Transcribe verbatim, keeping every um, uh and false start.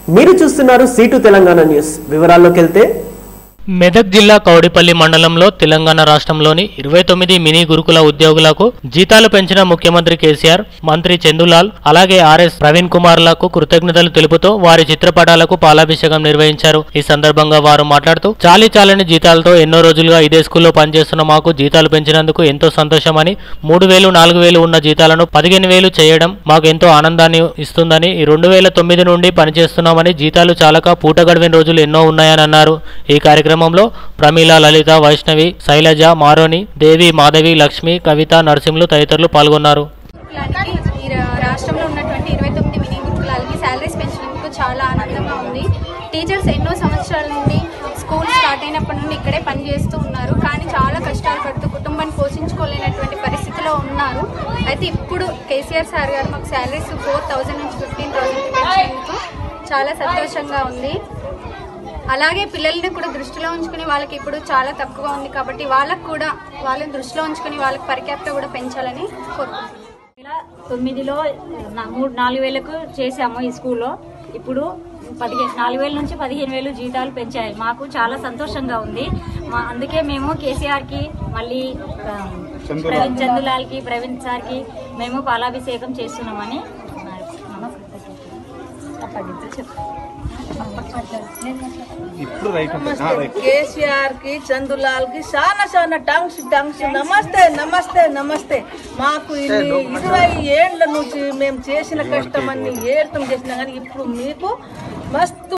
మీరు చూస్తున్నారు seat Telangana news. వివరాల్లోకి వెళ్తే మెదక్ జిల్లా కౌడిపల్లి మండలంలో తెలంగాణ రాష్ట్రంలోని ఇరవై తొమ్మిది మినీ గురుకుల ఉద్యోగులకు జీతాలు పెంచిన ముఖ్యమంత్రి కేసీఆర్, మంత్రి చందులాల్ అలాగే ఆర్ఎస్ ప్రవీణ్ కుమార్లకు కృతజ్ఞతలు తెలుపుతూ వారి చిత్రపటాలకు పాలాభిషేకం నిర్వహించారు. ఈ సందర్భంగా వారు మాట్లాడుతూ చాలీ చాలని జీతాలతో ఎన్నో రోజులుగా ఇదే స్కూల్లో పనిచేస్తున్న మాకు జీతాలు పెంచినందుకు ఎంతో సంతోషమని, మూడు వేలు నాలుగు వేలు ఉన్న జీతాలను పదిహేను వేలు చేయడం మాకు ఎంతో ఆనందాన్ని ఇస్తుందని, ఈ రెండు వేల తొమ్మిది నుండి పనిచేస్తున్నామని జీతాలు చాలక పూట గడివిన రోజులు ఎన్నో ఉన్నాయని అన్నారు. ఈ కార్యక్రమం ప్రమీల, లలిత, వైష్ణవి, శైలజ, మారోని, దేవి, మాధవి, లక్ష్మి, కవిత, నరసింహులు తదితరులు పాల్గొన్నారు. రాష్ట్రంలో ఉన్నటువంటి ఇరవై తొమ్మిది మినీ గురుకులాలకి శాలరీస్ పెంచినందుకు చాలా ఆనందంగా ఉంది. టీచర్స్ ఎన్నో సంవత్సరాల నుండి స్కూల్ స్టార్ట్ అయినప్పటి నుండి ఇక్కడే పనిచేస్తూ ఉన్నారు. కానీ చాలా కష్టాలు పడుతూ కుటుంబాన్ని పోషించుకోలేనటువంటి పరిస్థితిలో ఉన్నారు. అయితే ఇప్పుడు కేసీఆర్ సార్ గారు మాకు శాలరీస్ ఫోర్ థౌజండ్ నుంచి ఫిఫ్టీన్ థౌజండ్ పెంచినందుకు చాలా సంతోషంగా ఉంది. అలాగే పిల్లల్ని కూడా దృష్టిలో ఉంచుకుని వాళ్ళకి ఇప్పుడు చాలా తక్కువగా ఉంది కాబట్టి వాళ్ళకు కూడా వాళ్ళని దృష్టిలో ఉంచుకుని వాళ్ళకి పరిక్యాప్ట కూడా పెంచాలని కోరుకుంటున్నాం. ఇలా తొమ్మిదిలో మూడు నాలుగు వేలకు చేసాము ఈ స్కూల్లో. ఇప్పుడు పదిహేను నాలుగు వేల నుంచి పదిహేను వేలు జీతాలు పెంచాయి. మాకు చాలా సంతోషంగా ఉంది. మా అందుకే మేము కేసీఆర్కి, మళ్ళీ ప్రవీణ్ చందులాల్కి, ప్రవీణ్ సార్కి మేము పాలాభిషేకం చేస్తున్నామని కేసీఆర్ కి, చందులాల్ కి చాలా చాలా థ్యాంక్స్ థ్యాంక్స్ నమస్తే నమస్తే నమస్తే. మాకు ఇన్ని ఇరవై ఏళ్ల నుంచి మేము చేసిన కష్టం అన్ని ఏర్థం చేసినా కానీ ఇప్పుడు మీకు మస్తు